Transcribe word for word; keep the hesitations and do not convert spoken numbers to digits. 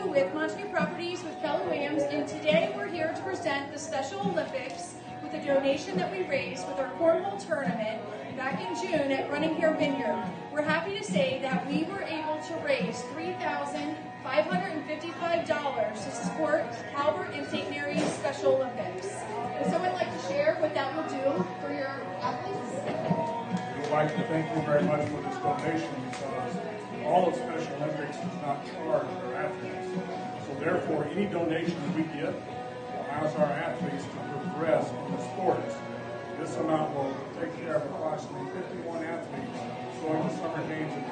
Sue with Montague Properties with Keller, and today we're here to present the Special Olympics with a donation that we raised with our Cornhole Tournament back in June at Running Hare Vineyard. We're happy to say that we were able to raise three thousand five hundred fifty-five dollars to support Calvert and Saint Mary's Special Olympics. Would someone like to share what that will do for your athletes? We'd like to thank you very much for this donation because all of Special Olympics does not charge their athletes. So therefore, any donation we get allows our athletes to progress in the sports. This amount will take care of approximately fifty-one athletes going to summer games in